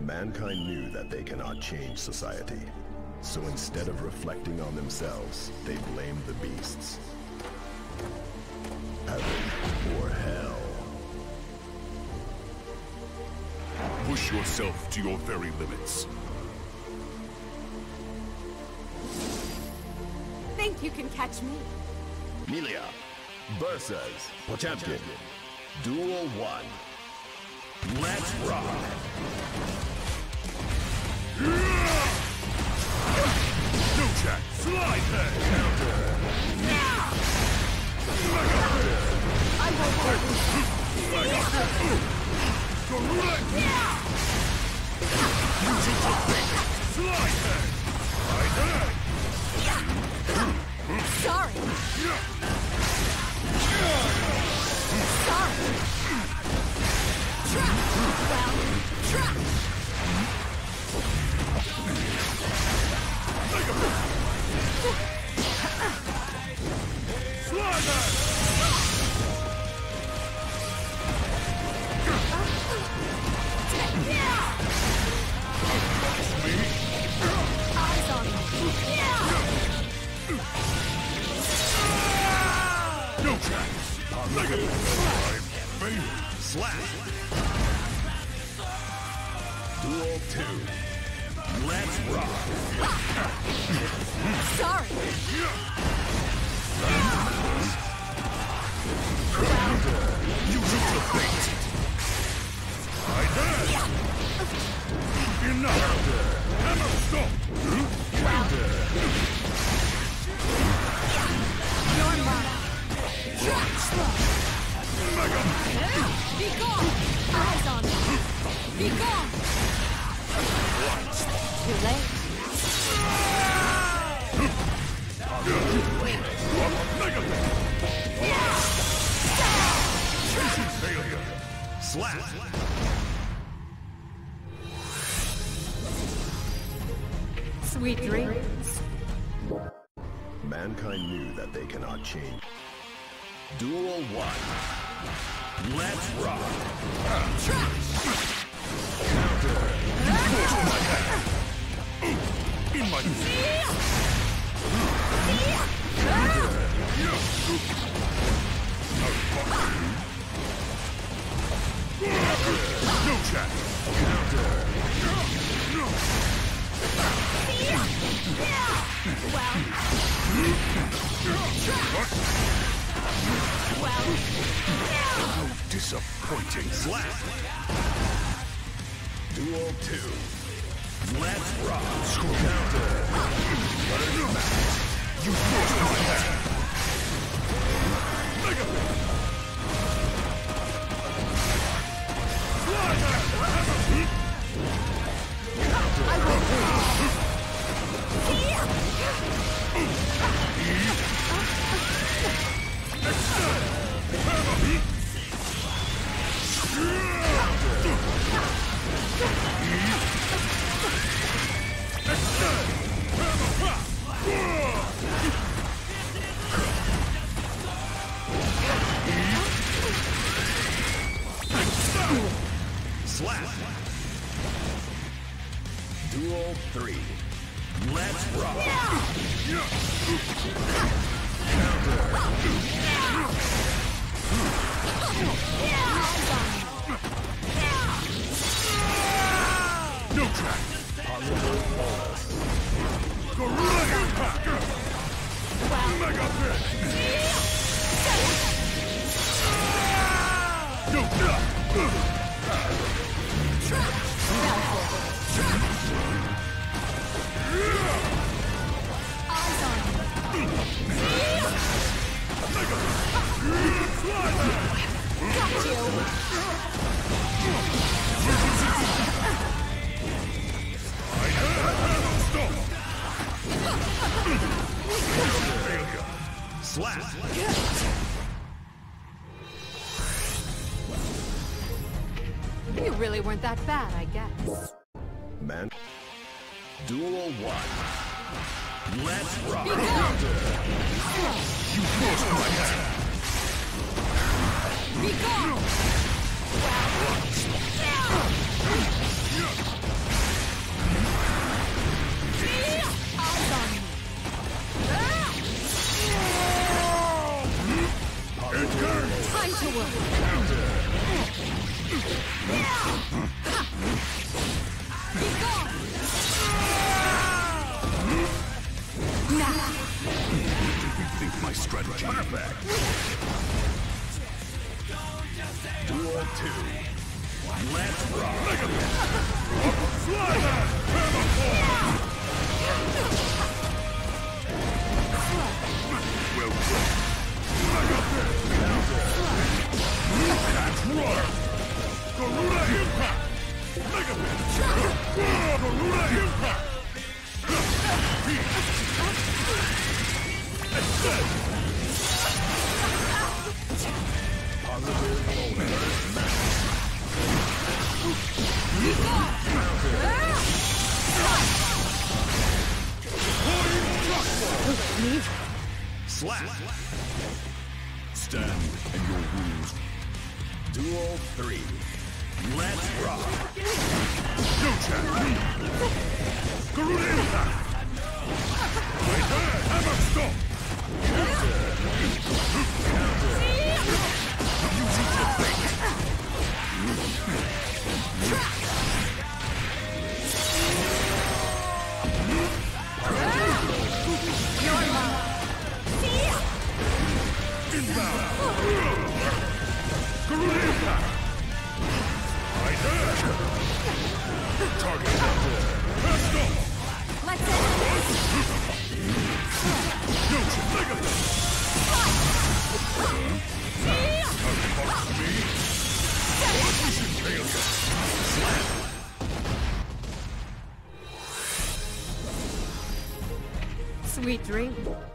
Mankind knew that they cannot change society. So instead of reflecting on themselves, they blamed the beasts. Heaven or hell. Push yourself to your very limits. Think you can catch me? Melia versus Potemkin. Duel 1. Let's rock! No check! Slide head! Counter! I won't hurt you. Slide head! Slide head! Sorry. Sorry. Trap. Well, trap. Slide head! Eyes on me. No chance! Negative! Fail! Slash! Duel 2. Let's rock! Sorry. You took the bait! I did! Enough! Hammer stop! You're mine. Trap slow. Mega! Be gone. Eyes on me. Be gone. Too late. Mega! Failure! Slap! Sweet dreams. Mankind knew that they cannot change. Duel 1. Let's rock! Trash. In my no chat! Well, How disappointing! Slap! Duel 2. Let's rock! Counter! You forced my hand! Mega! Slide hand! I won't lose. Slap! Duel 3. Let's rock! No track! Gorilla impact! Mega pit! No Eyes on me. Got you. Slap! You really weren't that bad, I guess. Man. Duel 1. Let's rock! You forced my hand! Be gone! Well, Forward. Be gone. Now. Rethink my strategy. Perfect. Duel 2. Let's rock. Slide! Hammer fall! Well done. I got this. That's right. Garuda Impact! Mega Man! Garuda Impact! Extend! Positive moment. Slap. Stand and your wounds. Duel 3. Let's rock. No chance! Garuda Impact! Right there! Hammer stop! Using the bait! Inbound! Garuda Impact! Right there! Target out there! Fast off! Let's end Huge Mega Man! Apart me! Mission failure! Sweet dreams.